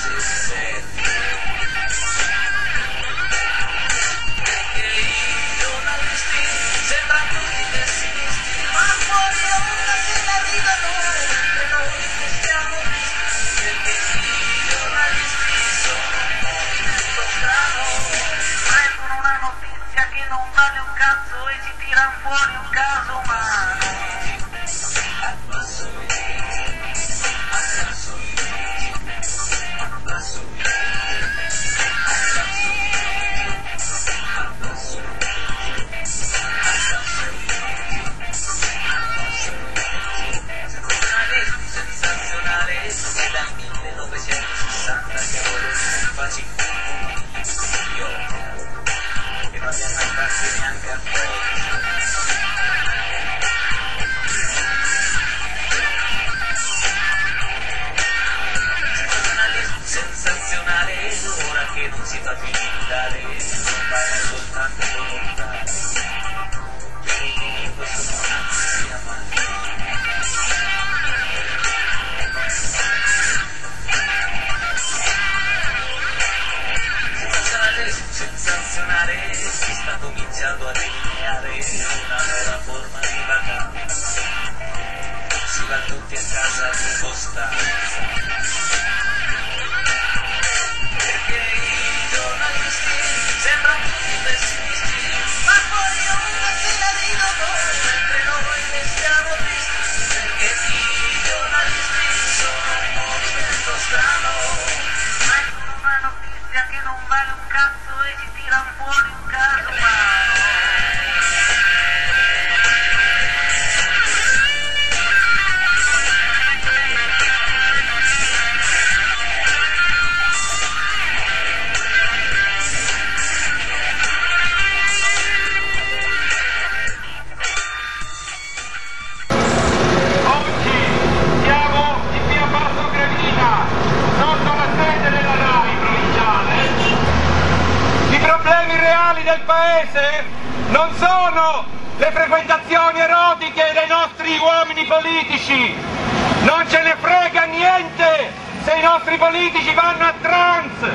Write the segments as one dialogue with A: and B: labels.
A: del paese non sono le frequentazioni erotiche dei nostri uomini politici, non ce ne frega niente se i nostri politici vanno a trance,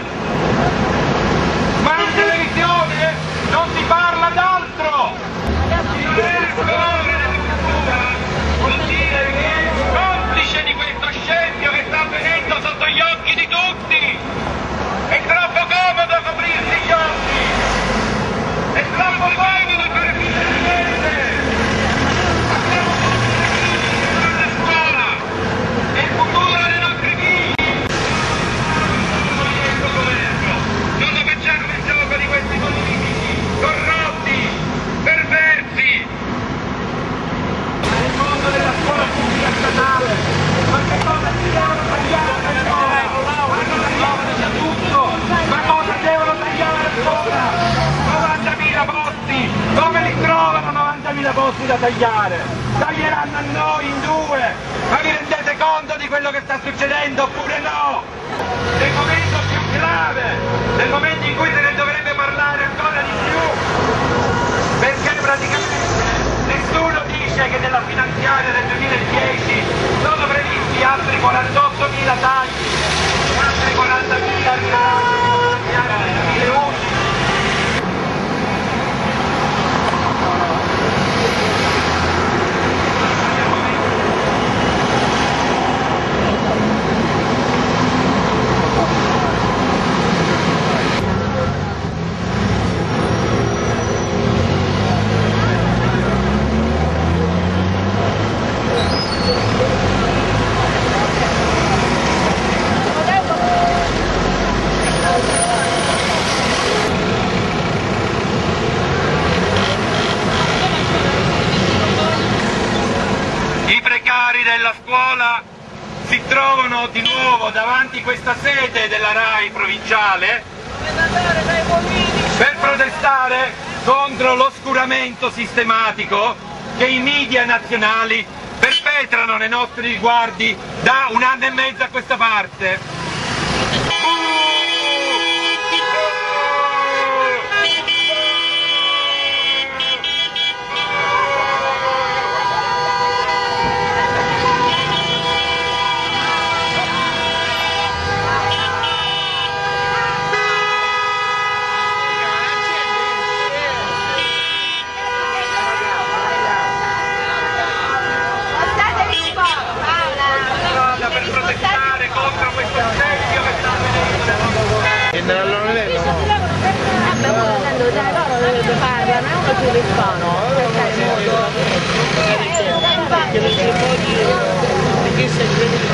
A: ma in televisione non si parla d'altro. Vuol dire che è complice di questo scempio che sta avvenendo sotto gli occhi di tutti. È troppo comodo coprirsi gli occhi, è troppo comodo fare finta di niente. Abbiamo tutti la scuola, è il futuro dei nostri figli. Non lo facciamo il gioco di questi politici corrotti, perversi. Nel mondo della scuola pubblica statale, ma che cosa si devono tagliare a scuola? Ma cosa devono tagliare a scuola? 90.000 posti! Come li trovano 90.000 posti da tagliare? Taglieranno a noi in due! Ma vi rendete conto di quello che sta succedendo oppure no? Nel momento più grave, nel momento in cui se ne dovrebbe parlare ancora di più, perché praticamente nessuno dice che nella finanziaria del 2010 sono previsti altri 48.000 tagli, altri 40.000 finanziari del 2011. Della scuola si trovano di nuovo davanti questa sede della RAI provinciale per protestare contro l'oscuramento sistematico che i media nazionali perpetrano nei nostri riguardi da 1 anno e mezzo a questa parte.
B: che fanno? Perché non c'è poi perché se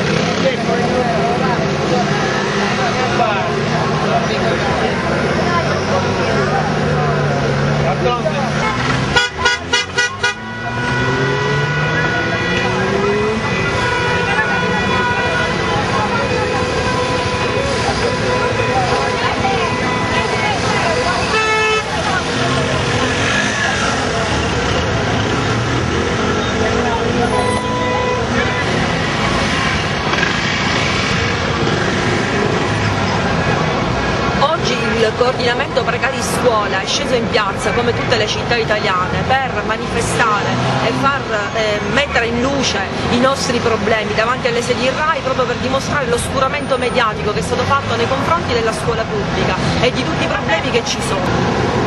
C: il coordinamento precari scuola è sceso in piazza come tutte le città italiane per manifestare e far mettere in luce i nostri problemi davanti alle sedi RAI, proprio per dimostrare l'oscuramento mediatico che è stato fatto nei confronti della scuola pubblica e di tutti i problemi che ci sono.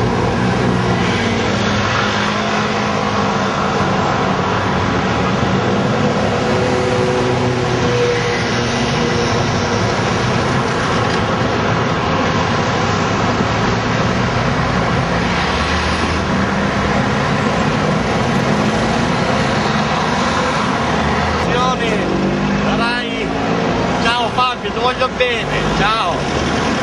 D: Ciao Fabio, ti voglio bene, ciao!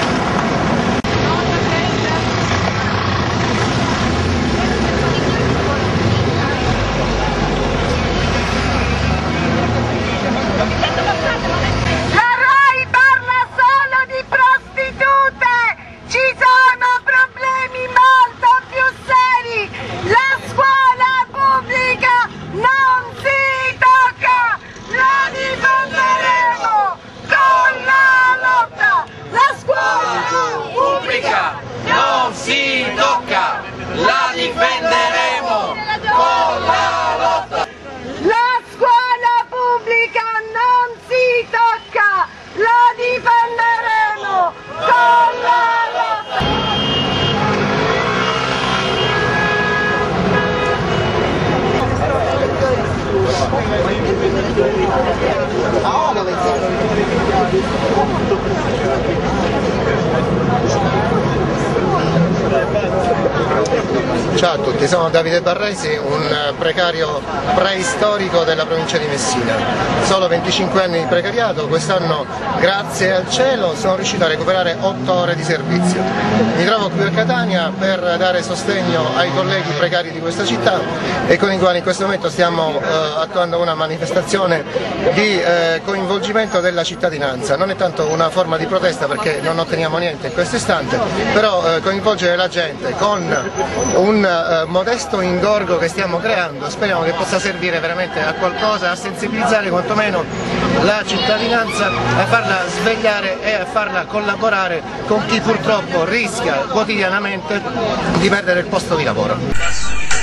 A: Non si tocca, la difenderemo con la lotta.
E: La scuola pubblica non si tocca, la difenderemo con la lotta.
F: Ciao a tutti, sono Davide Barresi, un precario preistorico della provincia di Messina. Solo 25 anni di precariato, quest'anno grazie al cielo sono riuscito a recuperare 8 ore di servizio. Mi trovo qui a Catania per dare sostegno ai colleghi precari di questa città e con i quali in questo momento stiamo attuando una manifestazione di coinvolgimento della cittadinanza. Non è tanto una forma di protesta perché non otteniamo niente in questo istante, però coinvolgere la gente con un modesto ingorgo che stiamo creando, speriamo che possa servire veramente a qualcosa, a sensibilizzare quantomeno la cittadinanza, a farla svegliare e a farla collaborare con chi purtroppo rischia quotidianamente di perdere il posto di lavoro.